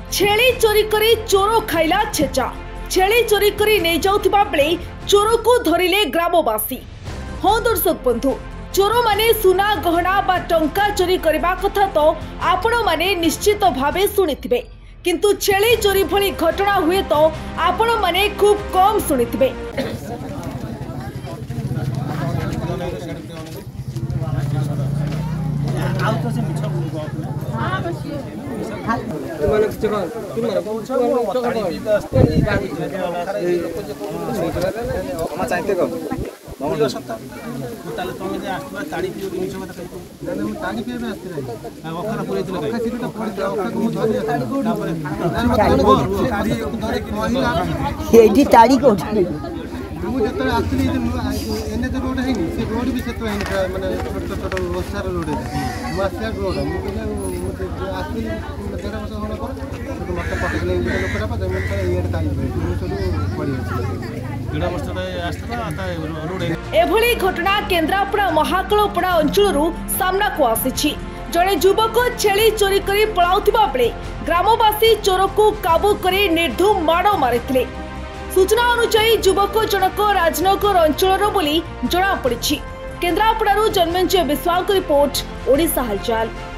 छेली चोरी करी चोर खाइला छेचा। छेली चोरी करी नहीं जाउथिबा बेले चोर को धरिले ग्रामवासी। हाँ दर्शक बंधु, चोर माने सुना गहना बा टंका चोरी करबा कथा तो आपण माने निश्चित भावे सुनिथिबे, किंतु छेली चोरी भली घटना हुए तो आपण माने खूब कम सुनिथिबे। एभली घटना केन्द्रापड़ा महाकालपड़ा अंचल सामना को आसी। जड़े युवक छेली चोरी करी पलाउथिबा बेले ग्रामवासी चोर को काबू करी निर्धूम माड़ मारिथिले। सूचना अनुसार युवक जनक राजनगर अंचल बोली जनापड़ी। केन्द्रापड़ारू जन्मेंजय विश्वाल रिपोर्ट, ओडिशा हालचाल।